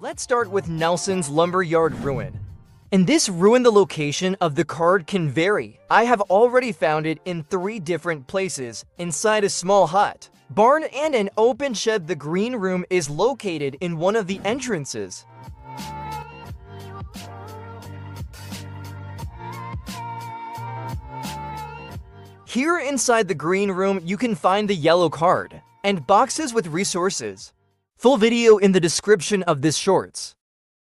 Let's start with Nelson's Lumberyard ruin. In this ruin, the location of the card can vary. I have already found it in 3 different places, inside a small hut, barn, and an open shed. The green room is located in one of the entrances. Here inside the green room, you can find the yellow card and boxes with resources. Full video in the description of this shorts.